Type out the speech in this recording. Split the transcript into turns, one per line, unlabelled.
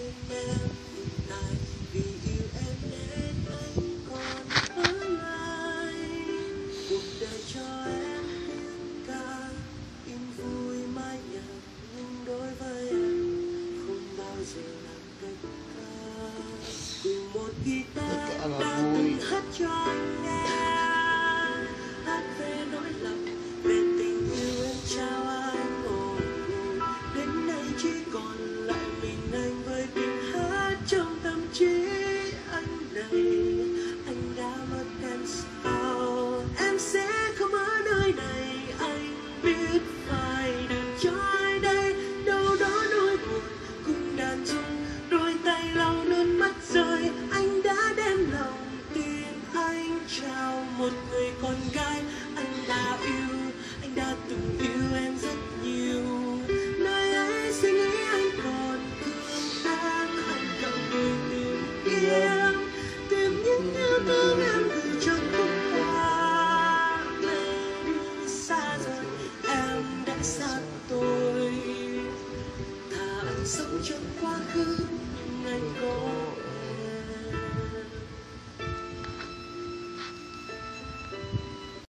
bên em hiện tại, vì yêu em nên anh còn ở lại. Cuộc đời cho em tiếng ca in vui mãi nhạc, nhưng đối với em không bao giờ làm cách ca. Cùng một guitar đã từng hát cho anh nghe, hát về nỗi lòng, về tình yêu em trao anh. Đến nay chỉ còn lại mình anh với tiếng hát trong tâm trí anh này. Anh đã mất em sao? Em sẽ không ở nơi này, anh biết phải đợi cho ai đây. Đâu đó nỗi buồn cùng đàn rung, đôi tay lau nước mắt rơi. Anh đã đem lòng tin anh trao một người con gái anh đã yêu. Anh đã từng yêu em rất nhiều, nơi ấy suy nghĩ anh còn thương em. Anh cần người tìm kiếm, tìm những yêu thương em gửi cho khúc hoa. Về đi xa rồi, em đã xa tôi. Thà anh sống trong quá khứ, nhưng anh có